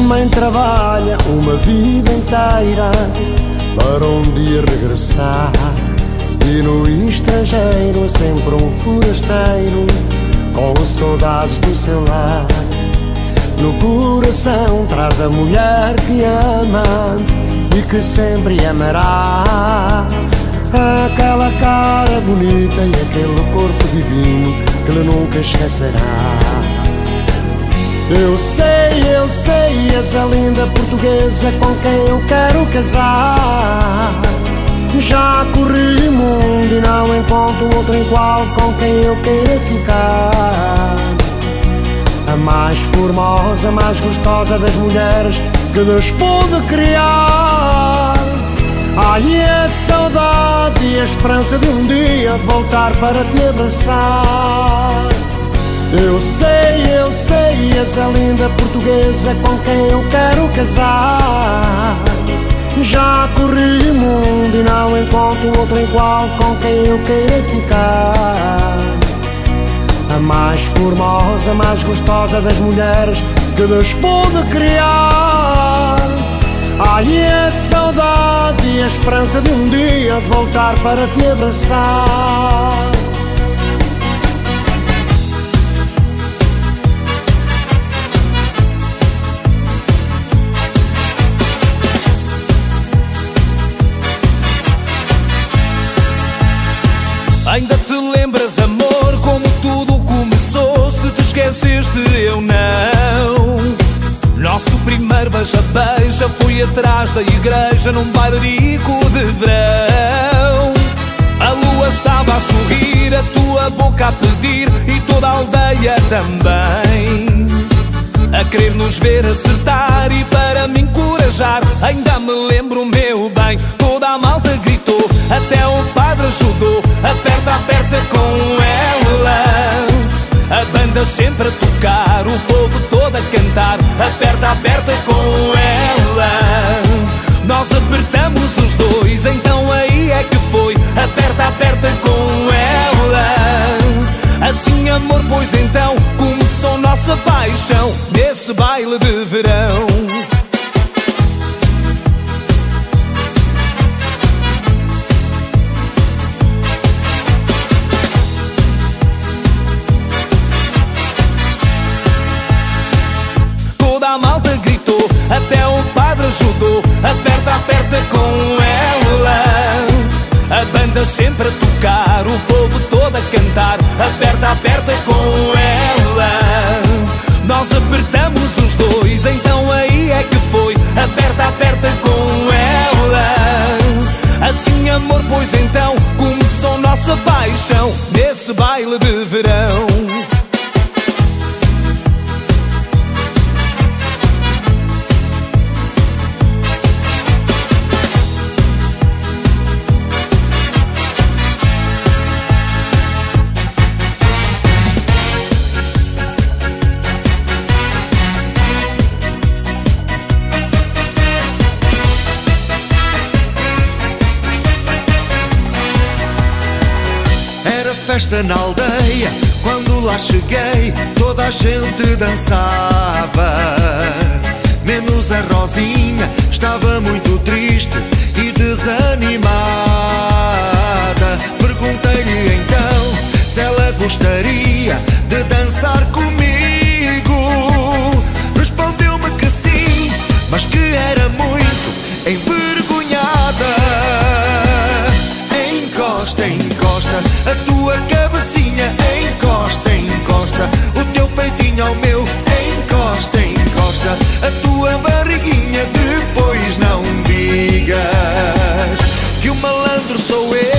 homem trabalha uma vida inteira para um dia regressar, e no estrangeiro é sempre um forasteiro com saudades do seu lar. No coração traz a mulher que ama e que sempre amará, aquela cara bonita e aquele corpo divino que ele nunca esquecerá. Eu sei, és a linda portuguesa com quem eu quero casar. Já corri o mundo e não encontro outro igual com quem eu queira ficar. A mais formosa, mais gostosa das mulheres que Deus pôde criar. Ai, a saudade e a esperança de um dia voltar para te abraçar. Eu sei, és a linda portuguesa com quem eu quero casar. Já corri o mundo e não encontro outro igual com quem eu queira ficar. A mais formosa, mais gostosa das mulheres que Deus pôde criar. Ai, a saudade e a esperança de um dia voltar para te abraçar. Ainda te lembras, amor, como tudo começou? Se te esqueceste, eu não. Nosso primeiro beija-beija foi atrás da igreja num bailarico de verão. A lua estava a sorrir, a tua boca a pedir e toda a aldeia também a querer nos ver acertar e para me encorajar. Ainda me lembro, meu bem, toda a malta gritou, até o padre ajudou. Aperta, aperta com ela, a banda sempre a tocar, o povo todo a cantar. Aperta, aperta com ela, nós apertamos os dois, então aí é que foi. Aperta, aperta com ela, assim amor, pois então começou nossa paixão nesse baile de verão. Toda a malta gritou, até o padre ajudou. Aperta, aperta com ela, a banda sempre a tocar, o povo todo a cantar. Aperta, aperta com ela, nós apertamos os dois, então aí é que foi. Aperta, aperta com ela, assim amor, pois então começou nossa paixão nesse baile de verão. Festa na aldeia, quando lá cheguei, toda a gente dançava, menos a Rosinha, estava muito triste e desanimada. Perguntei-lhe então se ela gostaria de dançar comigo. Respondeu-me que sim, mas que era muito envergonhada. Encosta, encosta a tua cabecinha, encosta, encosta o teu peitinho ao meu. Encosta, encosta a tua barriguinha, depois não digas que o malandro sou eu.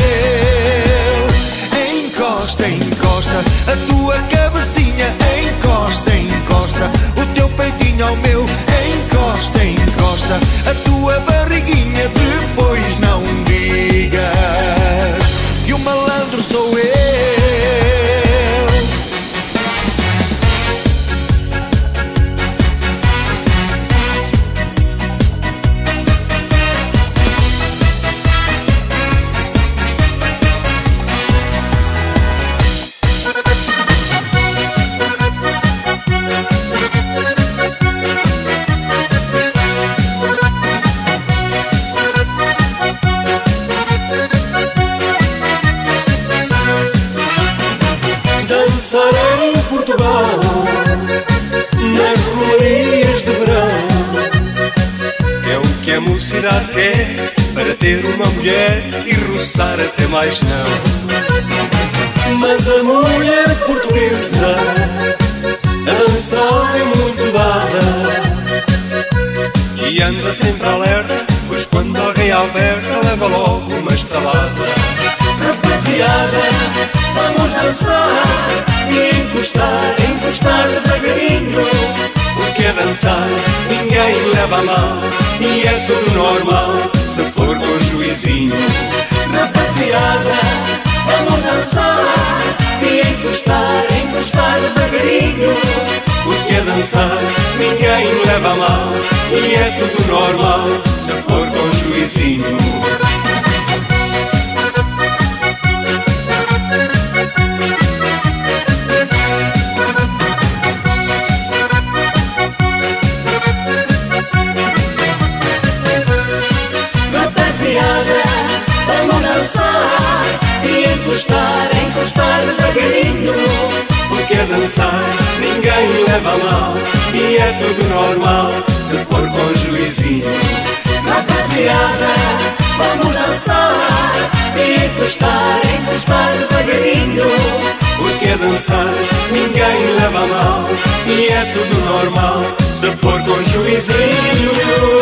Encosta, encosta a tua cabecinha, encosta, encosta o teu peitinho ao meu. Encosta, encosta a tua barriguinha, depois não digas que o malandro sou eu. felicidade que é para ter uma mulher e roçar até mais não. Mas a mulher portuguesa a dançar é muito dada e anda sempre alerta, pois quando alguém aperta leva logo uma estalada. Rapaziada, vamos dançar e encostar, encostar devagarinho, porque a dançar ninguém leva a mal e é tudo normal se for com juizinho. Rapaziada, vamos dançar e encostar, encostar devagarinho, porque a dançar ninguém leva a mal e é tudo normal se for com juizinho. Vamos dançar e encostar, encostar devagarinho, porque a dançar ninguém leva a mal e é tudo normal se for com juizinho. Rapaziada, vamos dançar e encostar, encostar devagarinho, porque a dançar ninguém leva a mal e é tudo normal se for com juizinho.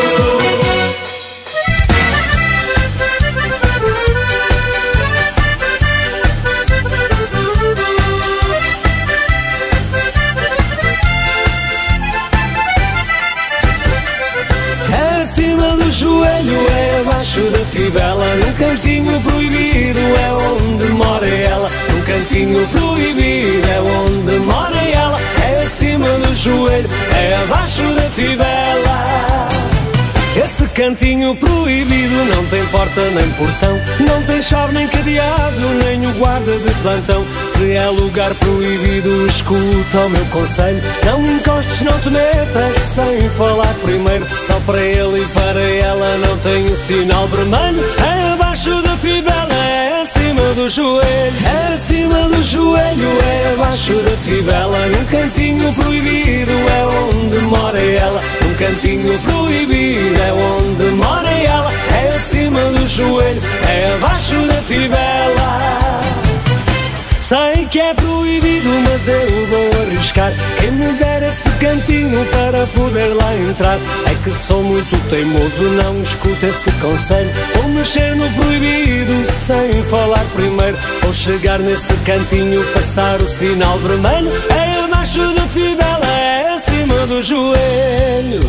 Acima do joelho é abaixo da fivela, num cantinho proibido é onde mora ela. Num cantinho proibido é onde mora ela. É acima do joelho, é abaixo da fivela. Esse cantinho proibido não tem porta nem portão, não tem chave nem cadeado, nem o guarda de plantão. Se é lugar proibido, escuta o meu conselho: não encostes, não te metas sem falar primeiro. Só para ele e para ela não tem o sinal vermelho. É abaixo da fivela, é acima do joelho. É acima do joelho, é abaixo da fivela. Num cantinho proibido é onde mora ela. Num cantinho proibido é onde mora ela. É acima do joelho, é abaixo da fivela. Sei que é proibido, mas eu vou arriscar. Quem me der esse cantinho para poder lá entrar. É que sou muito teimoso, não escuto esse conselho. Vou mexer no proibido sem falar primeiro. Vou chegar nesse cantinho, passar o sinal vermelho. É abaixo da fivela, é acima do joelho.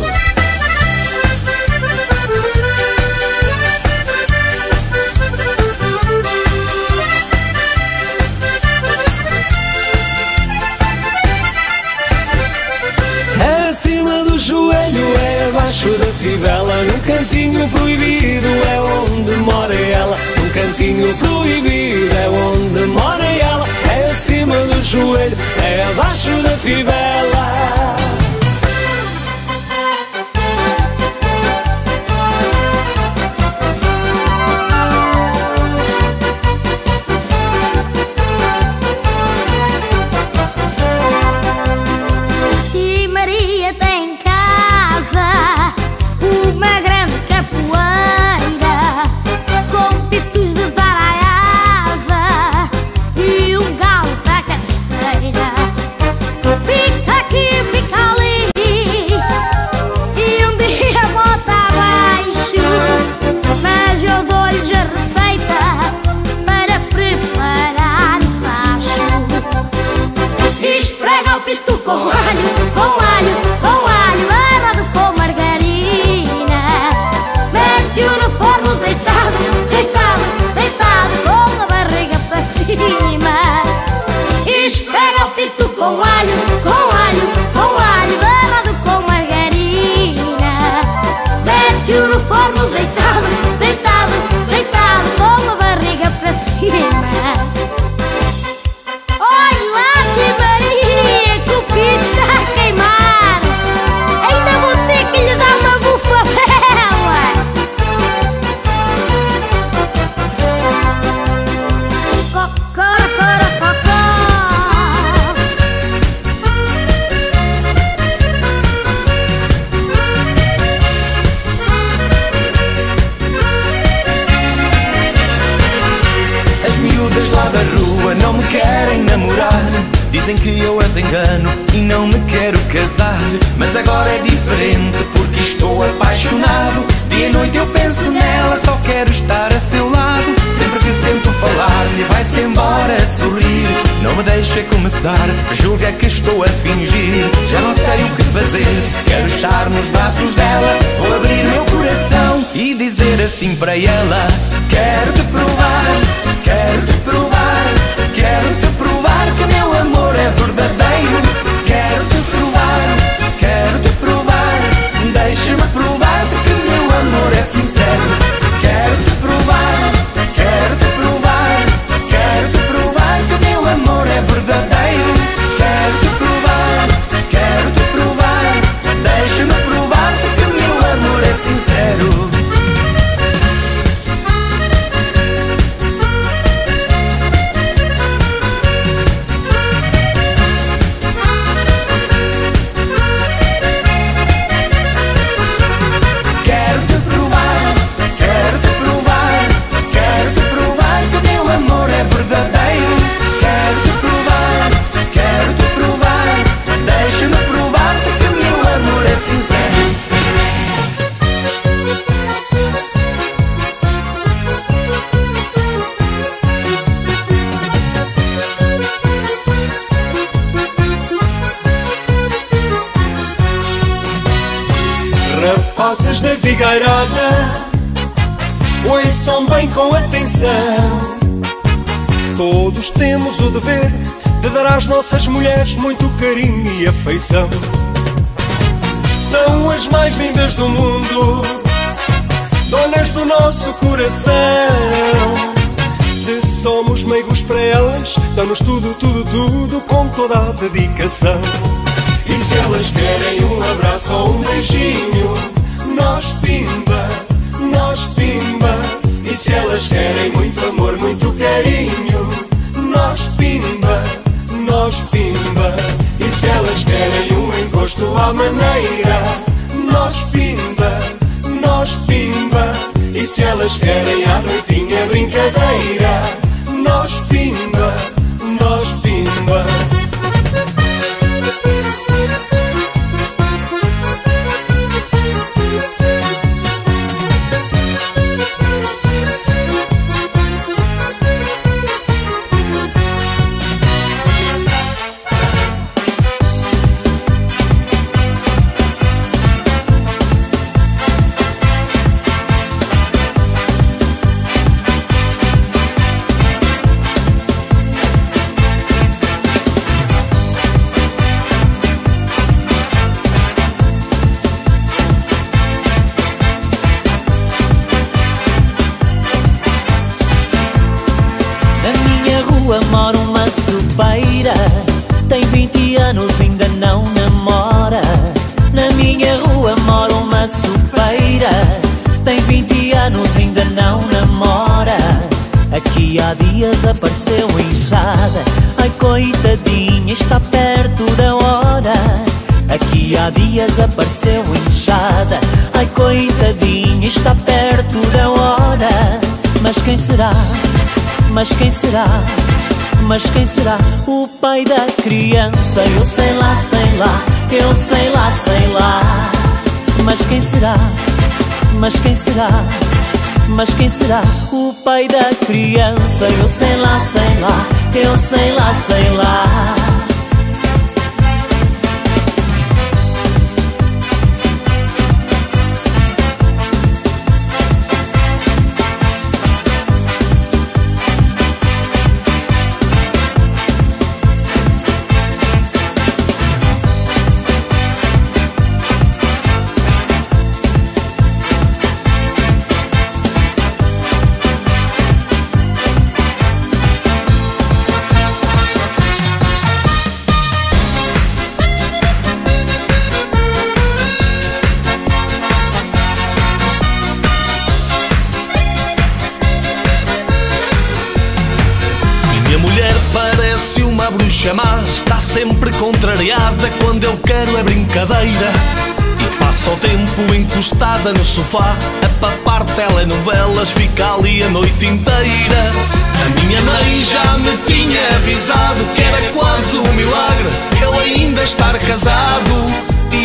Acima do joelho é abaixo da fivela. Num cantinho proibido é onde mora ela. Num cantinho proibido é onde mora ela. É acima do joelho, é abaixo da fivela. Fica aqui mas agora é diferente porque estou apaixonado. Dia e noite eu penso nela, só quero estar a seu lado. Sempre que tento falar-lhe vai-se embora a sorrir. Não me deixa começar, julga que estou a fingir. Já não sei o que fazer, quero estar nos braços dela. Vou abrir meu coração e dizer assim para ela: quero-te provar, quero-te provar, quero-te provar que meu amor é verdadeiro. Quero-te provar, quero-te provar, deixa-me provar-te que meu amor é sincero. Quero-te provar, quero-te provar, quero-te provar que meu amor é verdadeiro. Quero-te provar, quero-te provar, deixa-me provar-te que meu amor é sincero. Rapazes da Figueirada, ouçam bem com atenção. Todos temos o dever de dar às nossas mulheres muito carinho e afeição. São as mais lindas do mundo, donas do nosso coração. Se somos meigos para elas, damos tudo, tudo, tudo com toda a dedicação. E se elas querem um abraço ou um beijinho, nós pimba, nós pimba. E se elas querem muito amor, muito carinho, nós pimba, nós pimba. E se elas querem um encosto à maneira, nós pimba, nós pimba. E se elas querem à noitinha brincadeira, nós pimba, nós pimba. Mora uma sopeira, tem 20 anos, ainda não namora. Na minha rua mora uma sopeira, tem 20 anos, ainda não namora. Aqui há dias apareceu inchada, ai coitadinha, está perto da hora. Aqui há dias apareceu inchada, ai coitadinha, está perto da hora. Mas quem será? Mas quem será? Mas quem será o pai da criança? Eu sei lá, sei lá, eu sei lá, sei lá. Mas quem será? Mas quem será? Mas quem será o pai da criança? Eu sei lá, sei lá, eu sei lá, sei lá. Mas está sempre contrariada quando eu quero é brincadeira. E passa o tempo encostada no sofá a papar telenovelas, fica ali a noite inteira. A minha mãe já me tinha avisado que era quase um milagre eu ainda estar casado.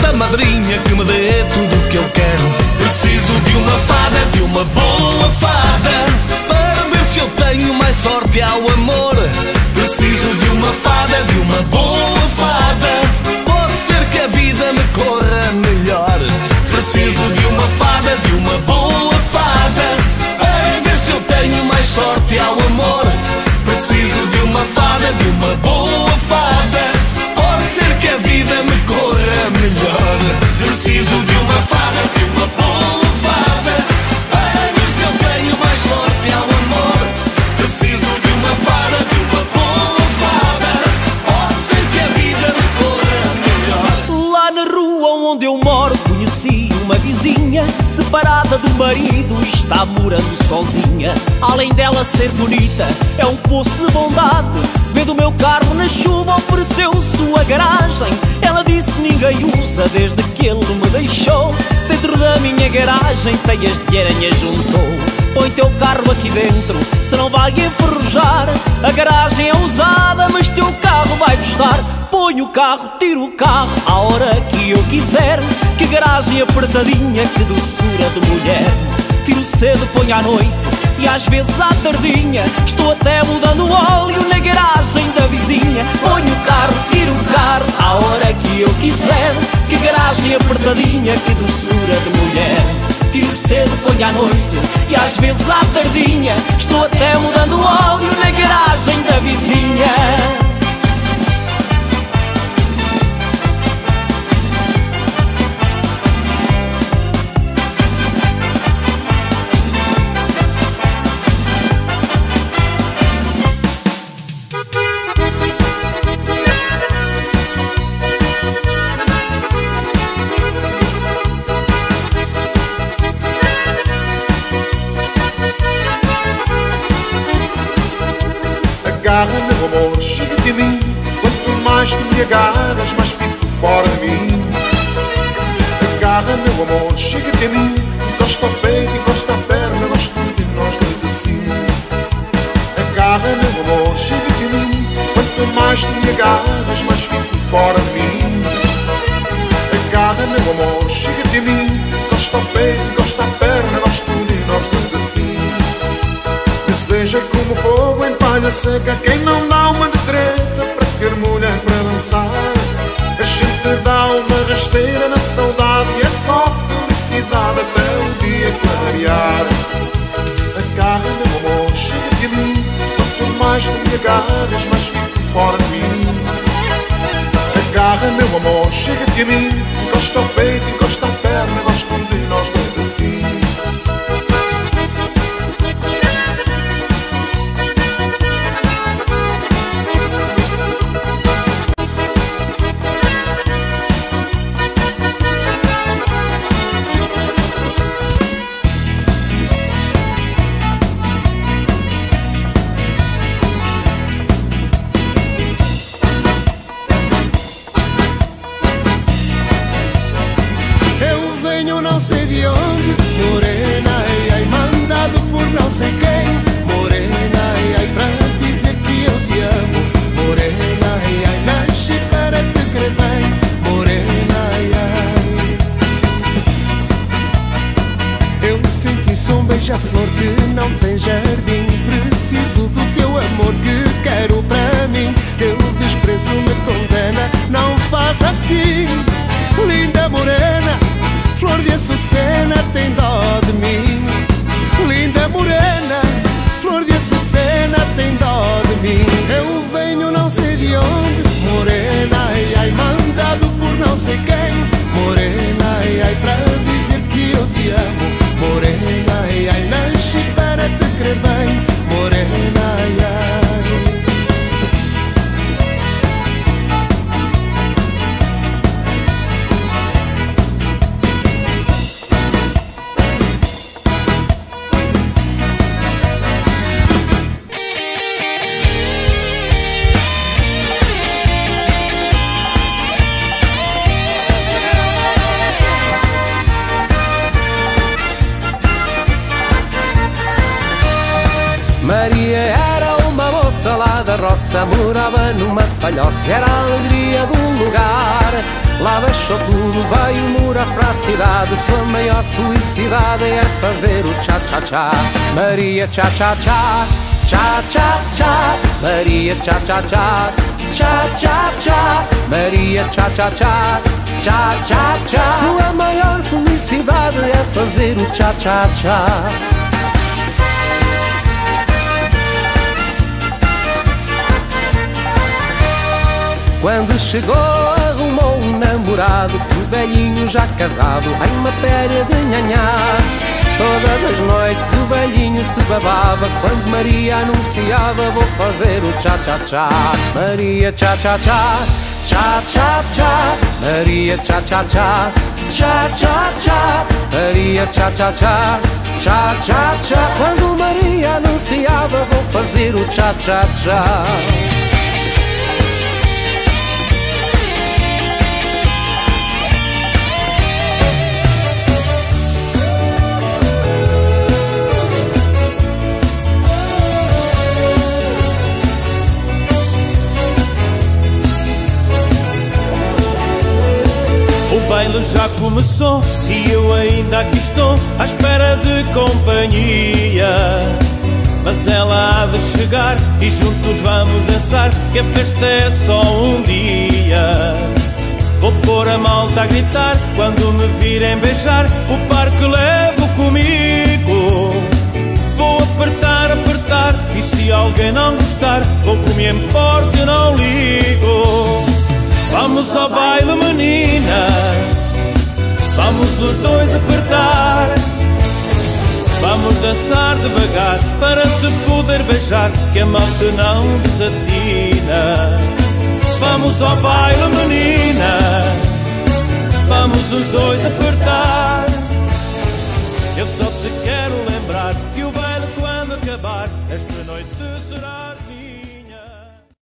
fada madrinha que me dê tudo o que eu quero. Preciso de uma fada, de uma boa fada, para ver se eu tenho mais sorte ao amor. Preciso de uma fada, de uma boa fada, pode ser que a vida me corra melhor. Preciso de uma fada, de uma boa fada, para ver se eu tenho mais sorte ao amor. Preciso de uma fada, de uma boa fada, pode ser que a vida me corra melhor. Preciso de uma fada, de uma boa fada, para ver se eu tenho mais sorte ao amor. Preciso de uma fada, de uma boa fada, pode ser que a vida me corra melhor. Lá na rua onde eu moro conheci uma vizinha, separada do marido e está morando sozinha. Além dela ser bonita, é um poço de bondade. Vendo o meu carro na chuva, ofereceu sua garagem. Ela disse ninguém usa desde que ele me deixou. Dentro da minha garagem teias de aranha juntou. Põe teu carro aqui dentro, se não vai enferrujar. A garagem é usada, mas teu carro vai custar. Põe o carro, tiro o carro, à hora que eu quiser. Que garagem apertadinha, que doçura de mulher. Tiro cedo, ponho à noite e às vezes à tardinha. Estou até mudando óleo na garagem da vizinha. Ponho o carro, tiro o carro, à hora que eu quiser. Que garagem apertadinha, que doçura de mulher. Tiro cedo, ponho à noite e às vezes à tardinha. Estou até mudando óleo na garagem da vizinha. Agarra, meu amor, chega-te a mim. Quanto mais tu me agarras, mais fico fora de mim. Agarra, meu amor, chega-te a mim. Encosta ao peito, encosta à perna, gosto de nós dois assim. Agarra, meu amor, chega-te a mim. Quanto mais tu me agarras, mais fico fora de mim. Agarra, meu amor, chega-te a mim. Encosta ao peito, encosta à perna, gosto de nós dois assim. Deseja como fogo em palha seca, quem não dá uma de treta para ter mulher para dançar. A gente dá uma rasteira na saudade e é só felicidade até o dia clarear. Agarra, meu amor, chega-te a mim. Quanto mais tu me agarras, mais fico fora de mim. Agarra, meu amor, chega-te a mim. Encosta ao peito, encosta à perna, gosto de nós dois assim. Não sei de onde, morena, ai, ai, mandado por não sei quem. Morena, ai, ai, para dizer que eu te amo. Morena, ai, ai, nasci para te querer bem. Morena, ai, ai. Eu senti sou um beija-flor que não tem jardim. Preciso do teu amor que quero para mim. Teu desprezo me condena, não faz assim. Linda morena, flor de açucena, tem dó de mim. Linda morena, flor de açucena, tem dó de mim. Eu venho não sei de onde, morena, ai, ai, mandado por não sei quem. Morena, ai, ai, para dizer que eu te amo. Morena, ai, ai, nasci para te querer bem. Morena, ai, ai. Maria era uma moça lá da roça, morava numa palhoça, era a alegria do lugar. Lá deixou tudo, veio morar para a cidade. Sua maior felicidade é fazer o cha-cha-cha. Maria cha-cha-cha, cha-cha-cha. Maria cha-cha-cha, cha-cha-cha. Maria cha-cha-cha, cha-cha-cha. Sua maior felicidade é fazer o cha-cha-cha. Quando chegou arrumou um namorado, o velhinho já casado em matéria de nhanhá. Todas as noites o velhinho se babava quando Maria anunciava: vou fazer o cha-cha-cha. Maria cha-cha-cha, cha-cha-cha. Maria cha-cha-cha, cha-cha-cha. Maria cha-cha-cha, cha-cha-cha. Quando Maria anunciava: vou fazer o cha-cha-cha. O baile já começou e eu ainda aqui estou à espera de companhia. Mas ela há de chegar e juntos vamos dançar, que a festa é só um dia. Vou pôr a malta a gritar quando me virem beijar, o par que levo comigo. Vou apertar, apertar, e se alguém não gostar, vou comer porque não ligo. Vamos ao baile, menina, vamos os dois apertar. Vamos dançar devagar para te poder beijar, que a mão te não desatina. Vamos ao baile, menina, vamos os dois apertar. Eu só te quero lembrar que o baile quando acabar, esta noite será